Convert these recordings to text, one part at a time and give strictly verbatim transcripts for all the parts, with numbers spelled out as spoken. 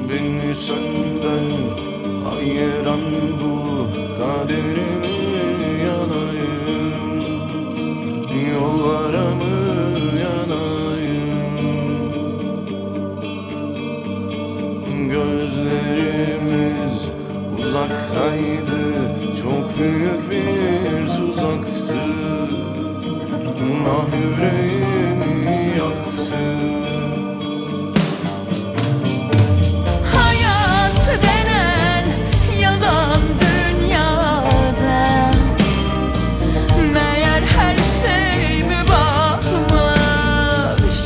beni senden ayıran bu kaderimi yanayım, yollara mı yanayım? Gözlerimiz uzaktaydı, çok büyük bir tuzaktı. Ah, yüreğimi yaktı. Hayat denen yalan dünyada meğer her şey mübahmış.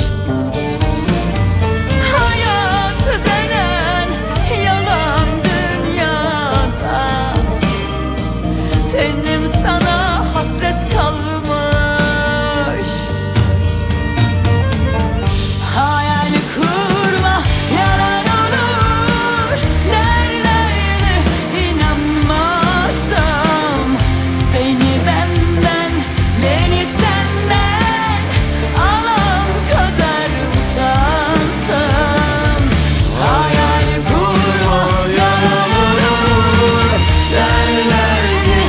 Hayat denen yalan dünyada tenim sana hasret kalmış. Hayal kurma, yalan olur derler, inanmazsam seni benden, beni senden alan kadar utansam. Hayal kurma, yalan olur derler,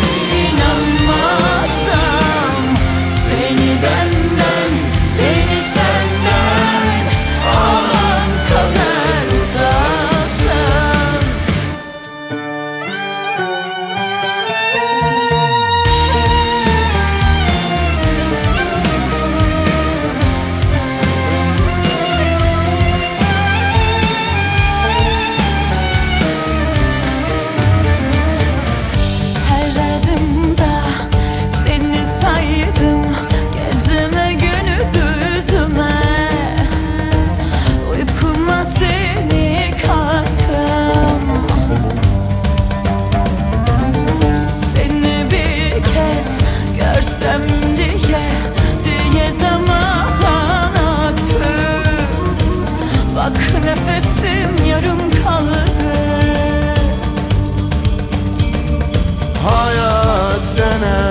inanmazsam seni benden, beni senden alan kadar utansam. Her adımda seni saydım, geceme gündüzüme, uykuma seni kattım. Seni bir kez görsem diye, diye zaman aktı. Bak nefesim yarım kaldı. Hayat denen